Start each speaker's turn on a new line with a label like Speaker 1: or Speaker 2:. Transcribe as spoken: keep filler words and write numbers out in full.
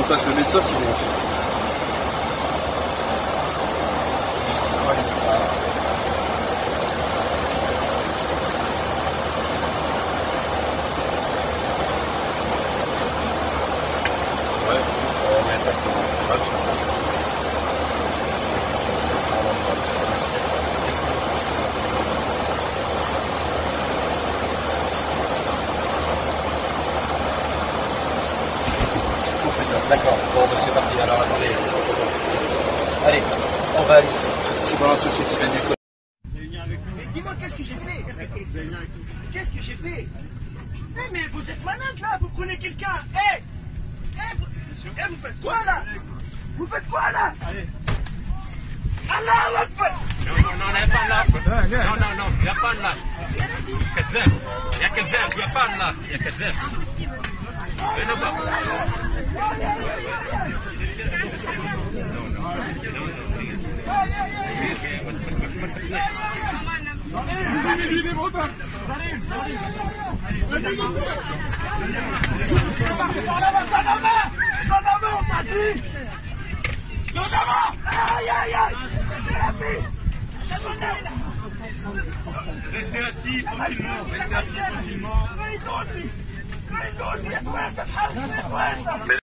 Speaker 1: on passe le médecin sinon aussi. Ouais, on est presque dans le match, je pense. Je sais pas, on va sur la série. Qu'est-ce qu'on pense? D'accord, bon bah c'est parti, alors attendez. Allez, on va aller ici. C'est dans la société de l'école.
Speaker 2: Mais dis-moi, qu'est-ce que j'ai fait? Qu'est-ce que j'ai fait? Eh mais vous êtes malade là, vous prenez quelqu'un. Eh Eh vous... Eh, vous faites quoi là? Vous faites quoi là? Allez. Allah Akbar.
Speaker 3: Non, non, non, il n'y a pas là. Non, non, non, il n'y a pas là. كذاب. يا كذاب، il n'y a pas là. Il y a كذاب. Mais non, pas.
Speaker 2: Restez assis tranquillement, restez assis tranquillement.